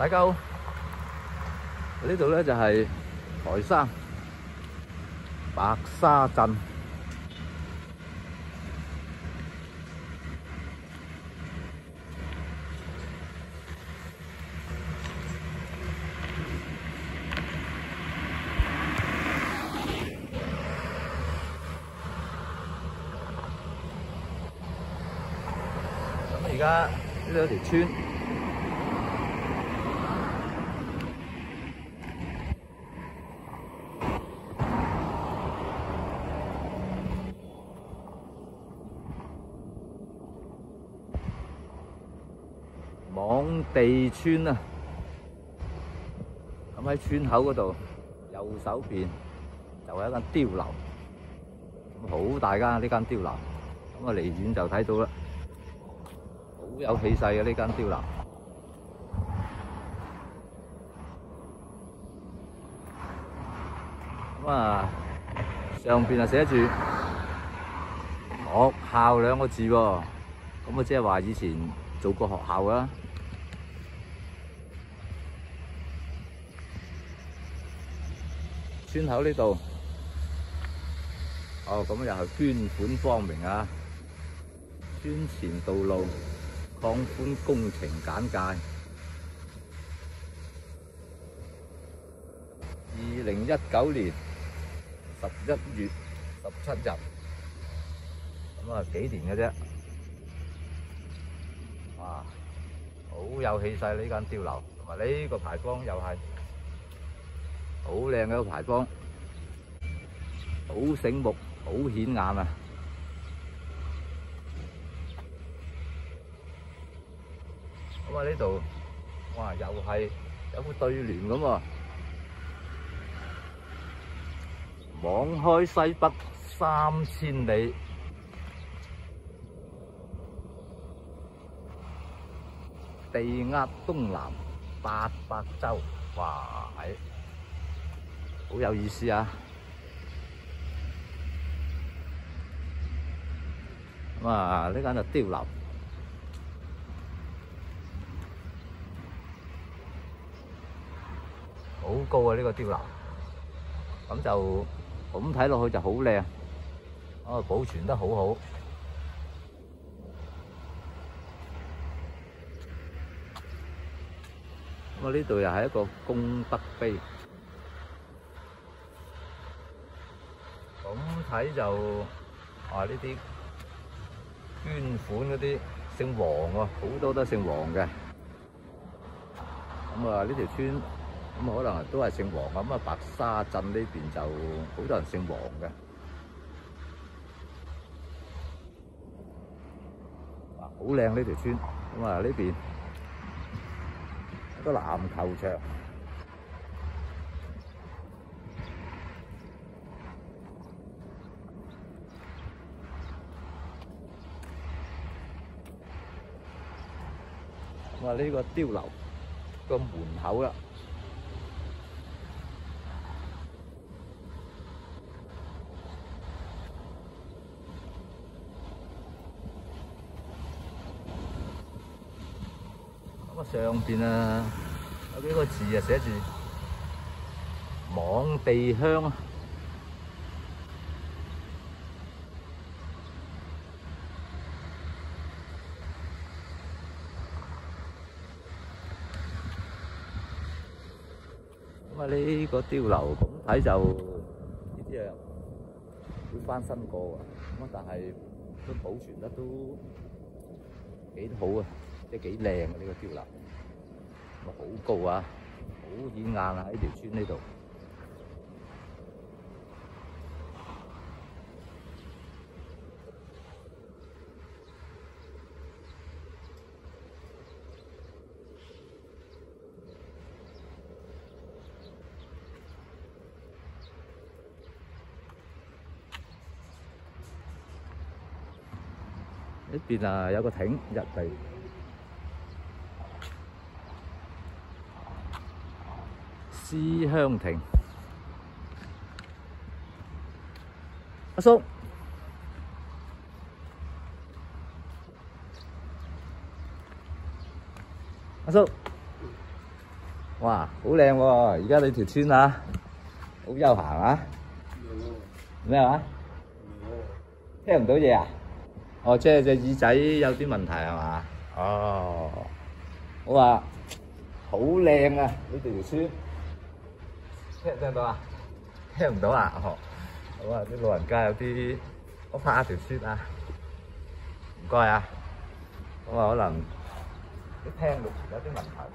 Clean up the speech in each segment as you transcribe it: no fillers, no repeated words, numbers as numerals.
大家好，呢度咧就係台山白沙鎮。咁而家呢度有條村。 網地村啊，咁喺村口嗰度右手邊就係一間碉樓，咁好大間呢間碉樓，咁啊離遠就睇到啦，好有氣勢嘅呢間碉樓。咁啊上邊啊寫住學校兩個字喎，咁啊即係話以前做過學校啦。 村口呢度，咁又係捐款方面啊！村前道路擴寬工程簡介。2019年11月17日，咁啊幾年嘅啫。哇，好有氣勢呢間碉樓，同埋呢個牌坊又係。 好靚嘅個牌坊，好醒目，好顯眼啊！咁啊呢度，哇又係有副對聯咁喎，網開西北3000里，地壓東南800州，哇係！ 好有意思啊！咁啊，呢間就碉樓，好高啊！呢個碉樓，咁就咁睇落去就好靚，保存得好好。咁啊，呢度又係一個功德碑。 咁睇就呢啲捐款嗰啲姓黃喎，好多都姓黃嘅。咁啊呢條村咁可能都係姓黃咁啊。白沙鎮呢邊就好多人姓黃嘅。好靚呢條村。咁啊呢邊一個籃球場。 哇！呢個碉樓個門口啦，咁啊上邊啊有幾個字啊寫住網地鄉啊。 咁啊呢個碉樓咁睇就呢啲啊會翻新過啊，咁但係都保存得都幾好啊，即係幾靚啊呢個碉樓，咁啊好高啊，好顯眼啊喺條村呢度。呢邊啊有個亭入嚟，思鄉亭。阿叔，阿叔， 哇，好靚喎！而家你條村啊，好悠閒啊！咩話？聽唔到嘢啊？哦，即係隻耳仔有啲問題係嘛？哦，我話好靚啊！呢條村聽唔聽到啊？聽唔到啊？哦，好啊！啲老人家有啲，我拍下條村啊！唔該啊！咁啊，可能啲聽力有啲問題。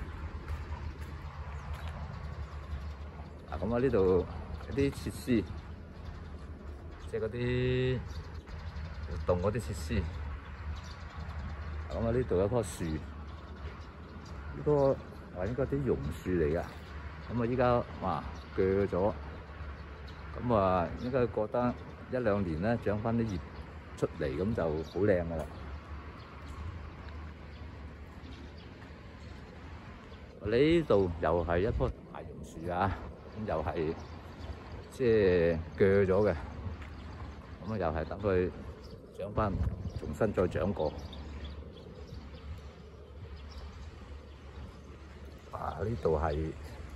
咁啊，呢度有啲設施，即係嗰啲活動嗰啲設施。咁啊，呢度有棵樹，呢個應該啲榕樹嚟㗎。咁啊，依家哇鋸咗，咁啊應該過得1、2年咧，長翻啲葉出嚟，咁就好靚㗎啦。呢度又係一棵大榕樹啊！咁又係即係鋸咗嘅，咁啊又係等佢長翻，重新再長過。啊！呢度係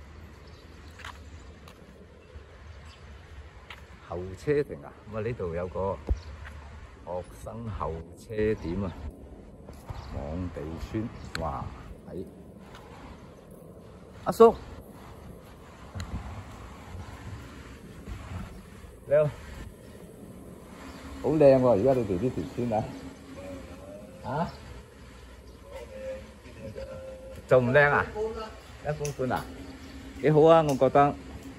候車亭啊！咁啊呢度有個學生候車點啊，網地村。哇！喺阿叔。你好，好靚喎！而家你哋呢條村啊，啊？仲唔靚啊？一般般啊？幾好啊！我覺得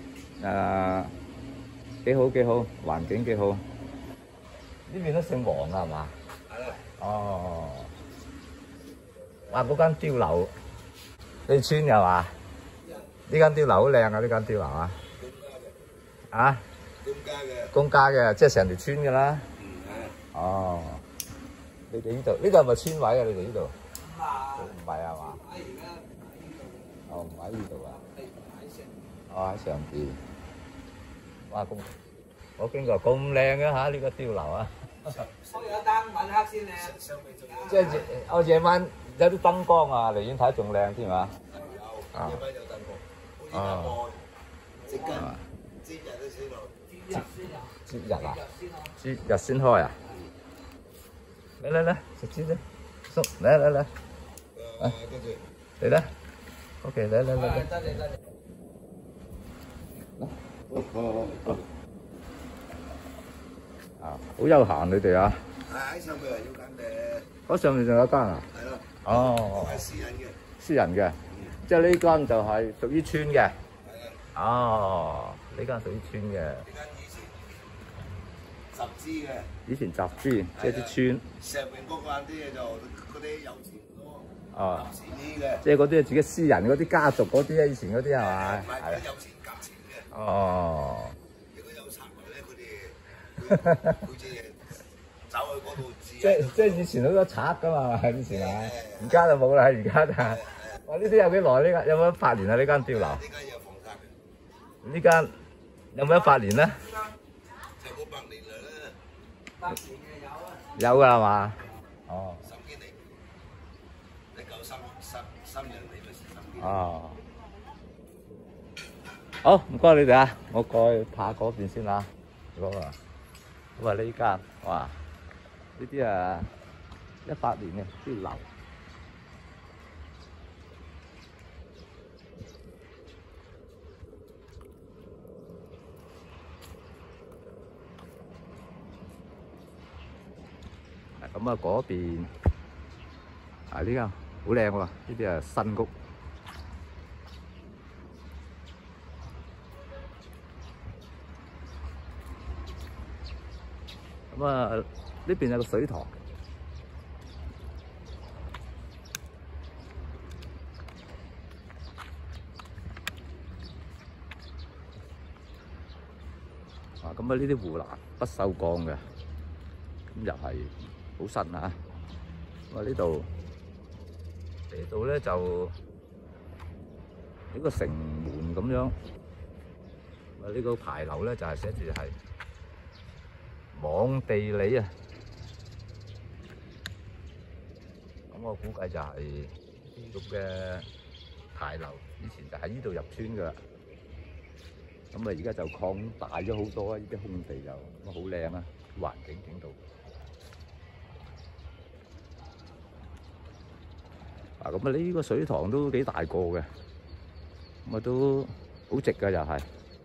幾好幾好，環境幾好。呢邊都姓黃啊，係嘛？哦。哇！嗰間碉樓，你村嘅嘛？呢間碉樓好靚啊！呢間碉樓啊？啊？公家嘅，即係成條村㗎啦。哦，你哋呢度呢個係咪村委啊？你哋呢度？唔係啊嘛？哦，唔喺呢度啊。哦，喺上邊。哇，咁我經過咁靚嘅嚇呢個碉樓啊！我有燈晚黑先靚。即係我夜晚有啲燈光啊，離遠睇仲靚添嘛？有，夜晚有燈光。哦。節日都先落。節日啊？節日先開啊？嚟，食豬啫，叔，嚟，嚟啦 ，OK，嚟，得啊，好悠閒你哋啊！喺上面要緊嘅，嗰上面仲有間啊？係咯。哦。係私人嘅。私人嘅，即係呢間就係屬於村嘅。係啊。哦，呢間屬於村嘅。集資嘅，以前集資，即係啲村。上面嗰間啲嘢就嗰啲有錢多，有錢啲嘅。即係嗰啲係自己私人嗰啲家族嗰啲啊，以前嗰啲係嘛？唔係，佢有錢夾錢嘅。哦。如果有賊嚟咧，佢哋走去嗰度住。即係以前好多賊㗎嘛，以前啊，而家就冇啦，而家就。哇！呢啲有幾耐？呢間有冇100年啊？呢間碉樓。呢間有房產嘅。呢間有冇100年咧？有㗎係嘛？哦。3幾年，你夠3兩年咪3幾年。哦。好，唔該你哋啊，我過去拍嗰邊先啦。嗰個，咁啊呢間，哇！呢啲啊100年嘅啲樓。咁啊嗰邊啊呢間好靚喎，呢啲係新屋。咁啊呢邊有個水塘。啊咁啊呢啲護欄不鏽鋼嘅，咁又係好新啊！咁啊呢度嚟到咧就呢個城門咁樣，啊呢個牌樓咧就係寫住係網地里啊！咁我估計就係呢啲咁嘅牌樓。 以前就喺呢度入村噶啦。咁啊，而家就擴大咗好多啊！呢啲空地就咁好靚啊，環境整到。啊，咁啊呢個水塘都幾大個嘅，咁啊都好直㗎又係。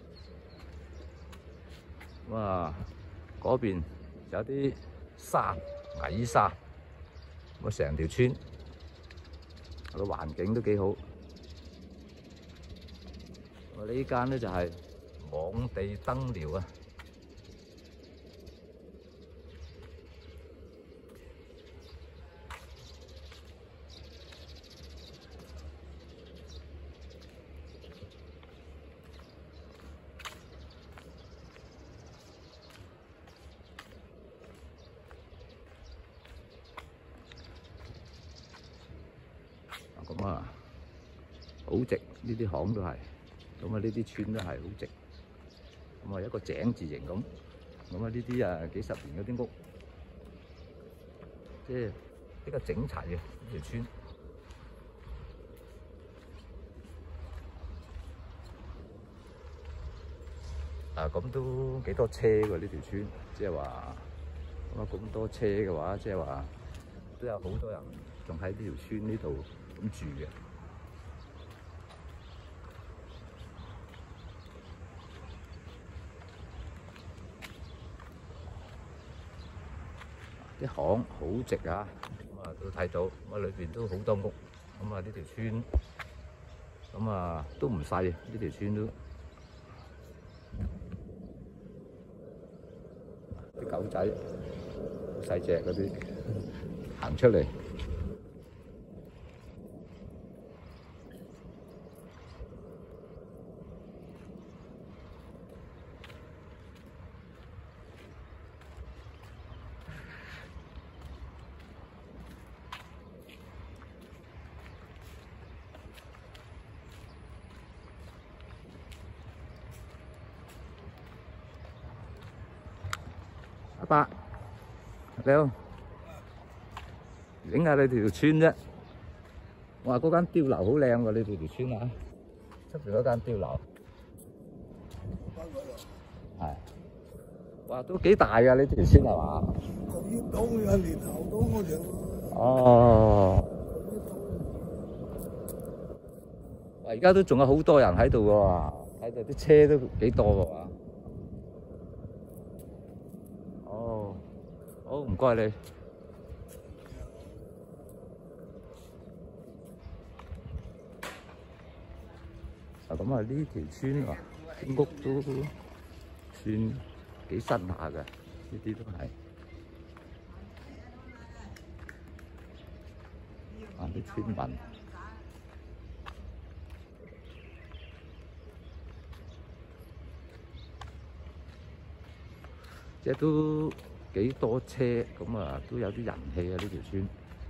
咁啊嗰邊有啲山矮山，咁啊成條村個環境都幾好。我呢間咧就係網地燈寮啊。咁啊，好直，呢啲巷都係，咁啊呢啲村都係好直，咁啊一個井字形咁，咁啊呢啲啊幾十年嗰啲屋，即係比較整齊嘅呢條村。啊，咁都幾多車喎呢條村，即係話咁啊咁多車嘅話，即係話都有好多人仲喺呢條村呢度咁住嘅。啲巷好直啊，咁啊都睇到，咁啊裏邊都好多屋，咁啊呢條村，咁啊都唔細，呢條村都啲狗仔好細隻嗰啲行出嚟。阿伯，你好，影下你條村啫。我話嗰間碉樓好靚喎，你條村啊，出邊嗰間碉樓。係。哇，都幾大㗎，你條村係嘛？ 到有年頭到嗰條。 哦。而家都仲有好多人喺度喎，喺度啲車都幾多㗎喎。哦，好唔該你。啊，咁啊呢條村啊，啲屋都算幾新下嘅，呢啲都係。啊，啲村民。即係都幾多車，咁啊都有啲人氣啊呢條村。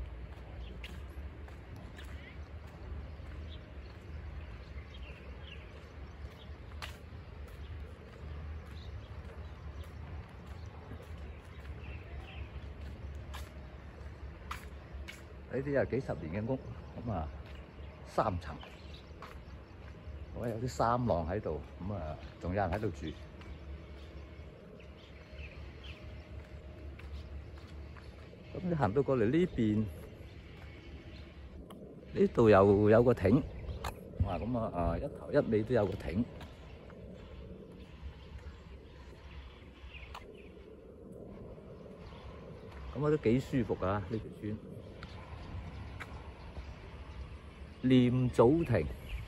呢啲係幾十年嘅屋，咁啊3層，咁啊有啲三廊喺度，咁啊仲有人喺度住。咁你行到過嚟呢邊，呢度又有個亭，哇！咁啊一頭一尾都有個亭，咁啊都幾舒服啊呢條村。念祖亭，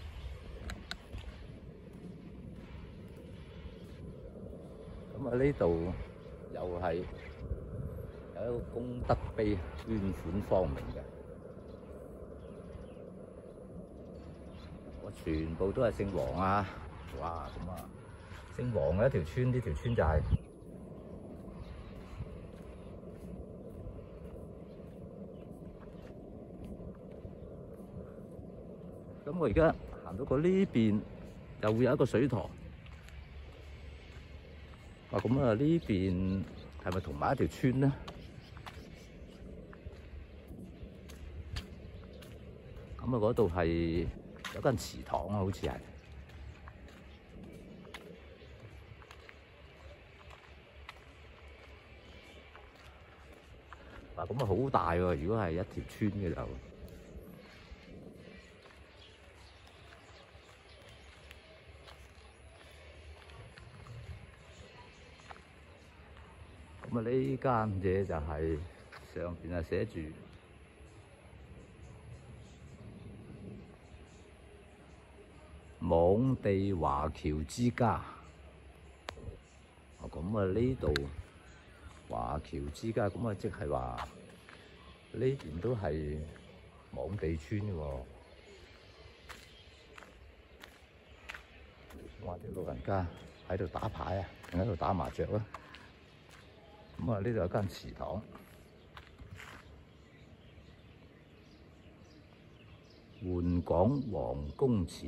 咁啊呢度又係有一個功德碑，捐款方明嘅。我全部都係姓黃啊！哇，咁啊，姓黃嘅一條村，呢條村就係。咁我而家行到過呢邊，又會有一個水塘。哇！咁啊，呢邊係咪同埋一條村咧？咁啊，嗰度係有間祠堂啊，好似係。嗱，咁啊好大喎！如果係一條村嘅就，咁啊呢間嘢就係上邊啊寫住網地華僑之家。咁啊呢度華僑之家，咁啊即係話呢邊都係網地村嘅喎。哇！啲老人家喺度打牌啊，定喺度打麻雀啊。咁啊呢度有間祠堂，援港王公祠。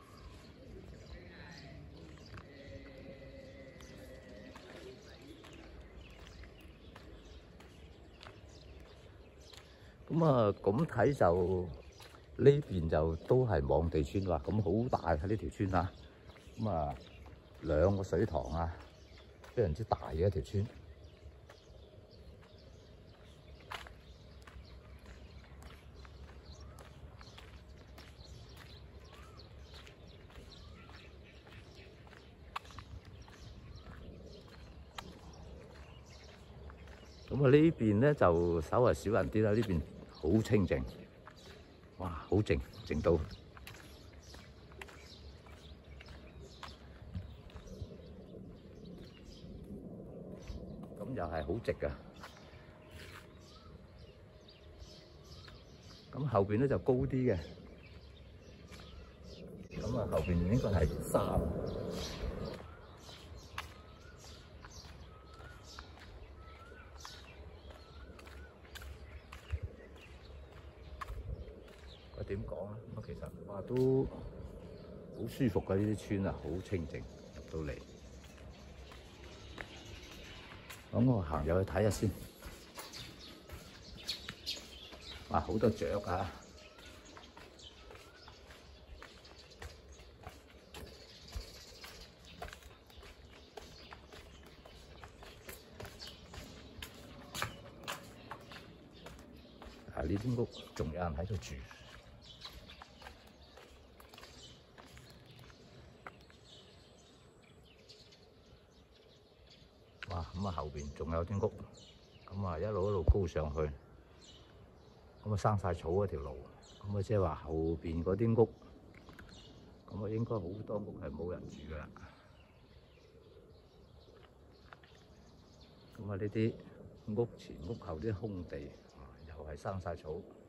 咁啊，咁睇就呢邊就都係網地村喎，咁好大啊呢條村啊！咁啊，2個水塘啊，非常之大嘅一條村。咁啊呢邊咧就稍為少人啲啦，呢邊好清靜，哇，好靜，靜到〜咁又係好直㗎，咁後邊咧就高啲嘅，咁啊後邊應該係山。我點講咧？咁其實哇都好舒服㗎，呢啲村啊，好清靜，入到嚟。咁我行入去睇下先。哇！好多雀啊！呢啲屋仲有人喺度住。哇！咁啊後邊仲有啲屋，咁啊一路高上去，咁啊生晒草嗰條路，咁啊即係話後邊嗰啲屋，咁啊應該好多屋係冇人住㗎啦。咁啊呢啲屋前屋後啲空地，又係生晒草。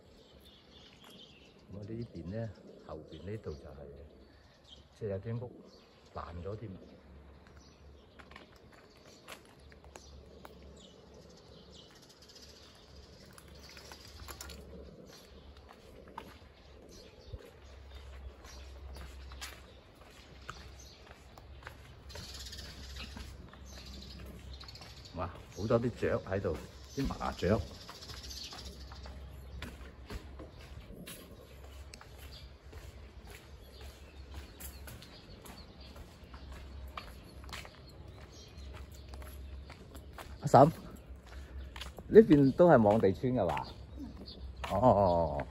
咁啊呢邊咧後邊呢度就係即係有啲屋爛咗添。哇！好多啲雀喺度，啲麻雀。阿嬸，呢邊都係網地村㗎嘛？哦。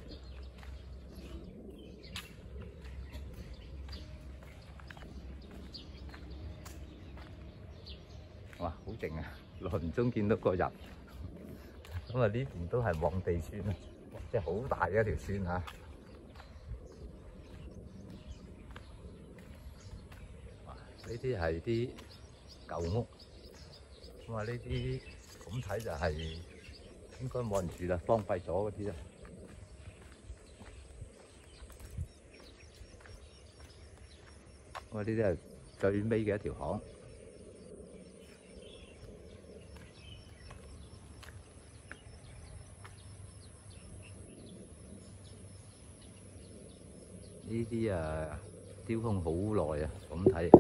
哇！好靜啊，輪中見到個人。咁啊，呢邊都係網地村啊，即係好大嘅一條村嚇。呢啲係啲舊屋，咁啊呢啲咁睇就係應該冇人住啦，荒廢咗嗰啲啦。咁啊呢啲係最尾嘅一條巷。呢啲啊雕空好耐啊，咁睇。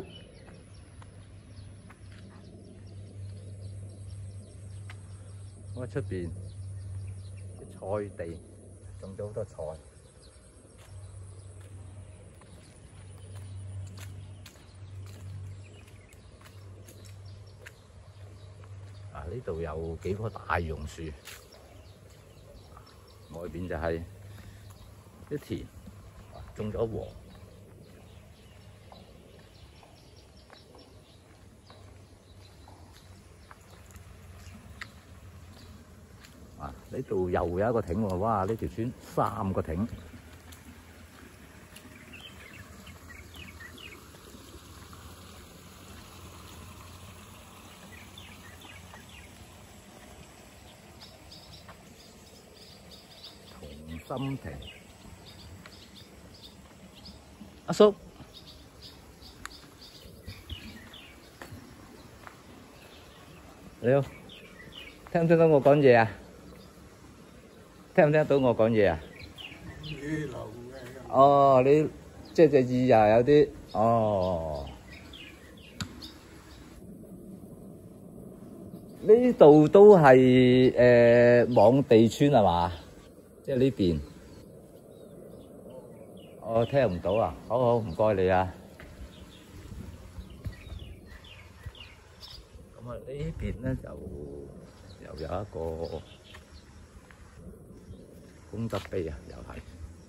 咁啊出邊啲菜地種咗好多菜。 呢度有幾棵大榕樹，外邊就係啲田，種咗禾。呢度又有一個亭喎，哇！呢條村3個亭。同心亭，阿叔，你好，聽唔聽到我講嘢啊？聽唔聽到我講嘢啊？哦，你即係隻耳又有啲哦。呢度都係網地村係嘛？即係呢邊。我聽唔到啊！好好，唔該你啊。咁啊，呢邊咧就又有一個功德碑啊，又係。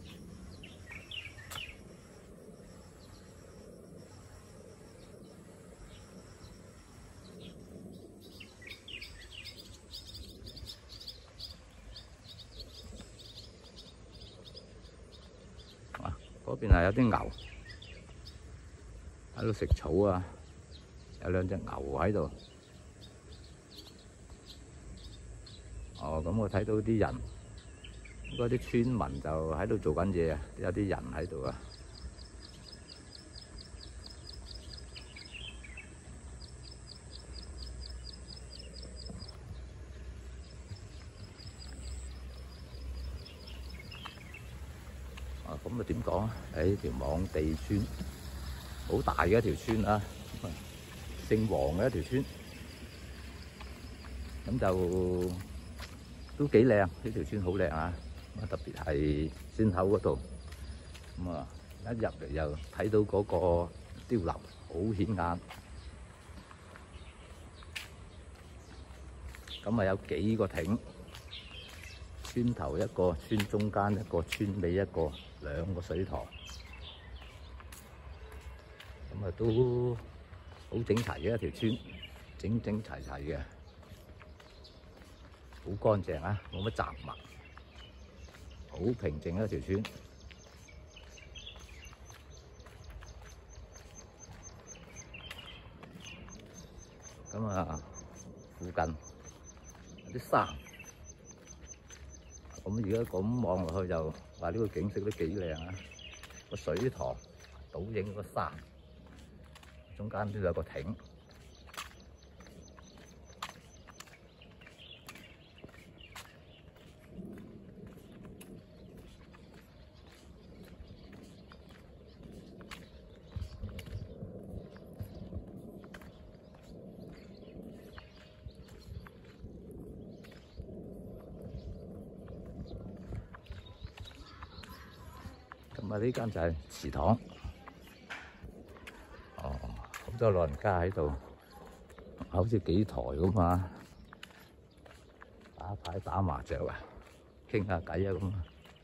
嗰邊係有啲牛喺度食草啊，有2隻牛喺度。哦，咁我睇到啲人，應該啲村民就喺度做緊嘢啊，有啲人喺度啊。咁啊點講啊？條網地村好大嘅一條村啊，姓黃嘅一條村，咁就都幾靚，呢條村好靚啊！特別係村口嗰度，咁啊一入嚟又睇到嗰個碉樓，好顯眼。咁啊有幾個亭，村頭一個，村中間一個，村尾一個。2個水塘，咁啊都好整齊嘅一條村，整整齊齊嘅，好乾淨啊，冇乜雜物，好平靜一條村。咁啊，附近有啲山。咁而家咁望落去就話呢個景色都幾靚啊！個水塘倒影個山，中間都有個亭。咁啊，呢間就係祠堂。哦，好多老人家喺度，好似幾台咁啊，打牌打麻雀啊，傾下偈啊咁啊。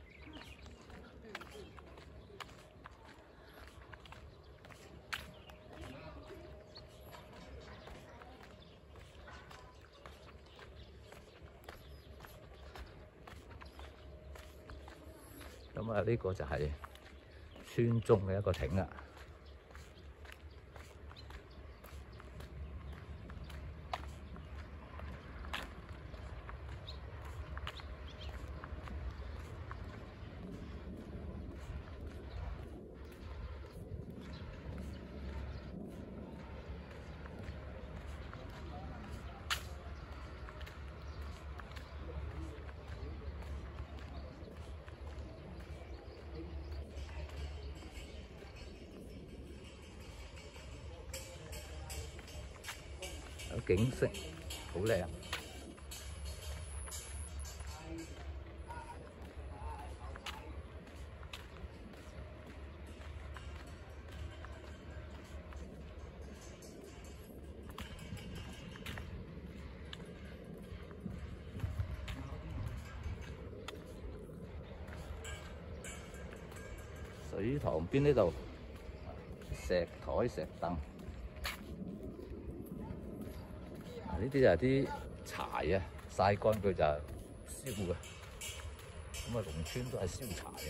咁啊，呢個就係村中嘅一個亭啊。景色好靚。 水塘邊呢度石台石凳，呢啲就係啲柴啊，曬乾佢就燒嘅。咁啊，農村都係燒柴嘅。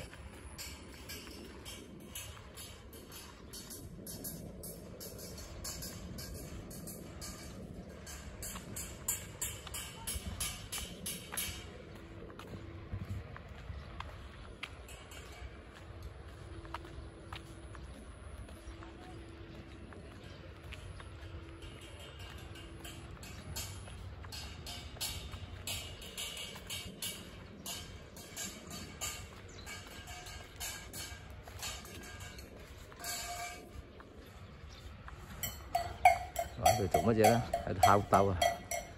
喺度做乜嘢咧？喺度烤豆啊！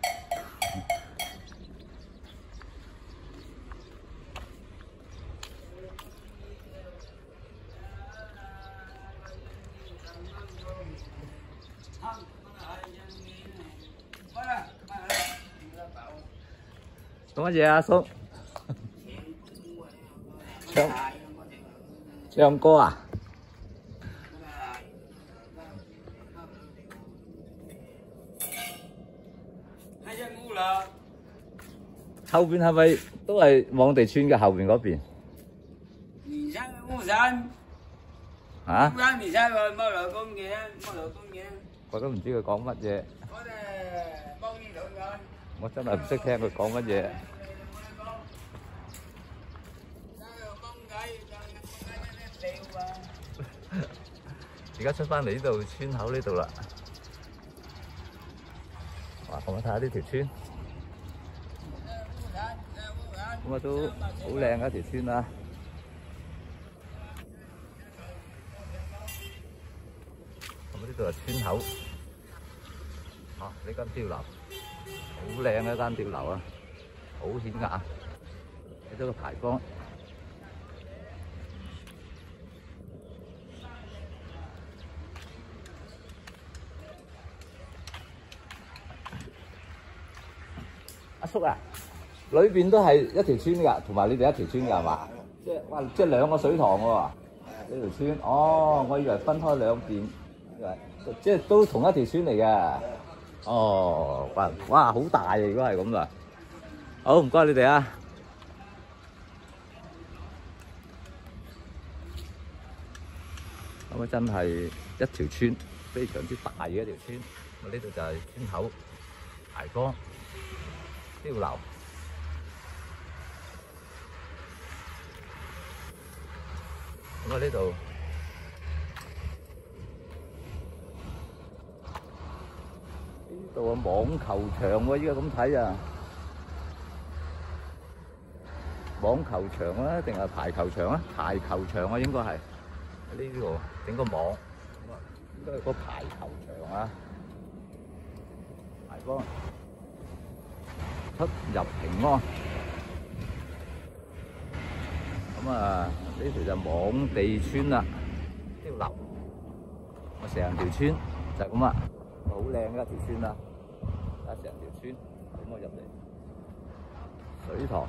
做乜嘢啊，阿叔？唱歌啊？後邊係咪都係網地村嘅後邊嗰邊？ 連山烏山， 嚇？ 烏山連山個摩羅公園，摩羅公園。 我都唔知佢講乜嘢。 我哋幫呢度嘅。 我真係唔識聽佢講乜嘢。而家出翻嚟呢度村口呢度啦。哇！咁我睇下呢條村。咁啊都好靚嘅一條村啊！咁呢度係村口，呢間碉樓好靚嘅一間碉樓啊，好顯眼，睇到個牌坊。阿叔啊！裏邊都係一條村㗎，同埋你哋一條村㗎係嘛？即係哇，即係兩個水塘喎，呢條村。哦，我以為分開兩邊，即係都同一條村嚟嘅。哦，哇，好大啊！如果係咁啊，好唔該你哋啊。咁啊，真係一條村，非常之大嘅一條村。我呢度就係村口、牌坊、碉樓。咁啊！呢度啊網球場喎，依家咁睇啊，網球場啊，定係排球場啊？排球場啊，應該係呢度整個網，應該係個排球場啊。排坊出入平安。咁啊，呢條就網地村啦，碉樓，我成條村就係咁啦，好靚嘅一條村啦，睇下成條村，咁我入嚟水塘，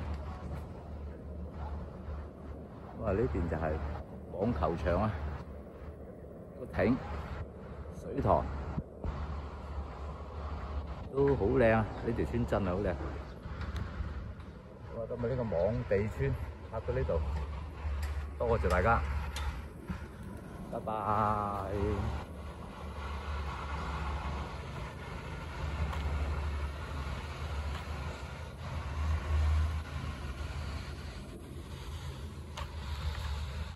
咁啊呢邊就係網球場啊，個艇，水塘都好靚啊，呢條村真係好靚。咁啊，今日呢個網地村拍到呢度。多謝大家，拜拜。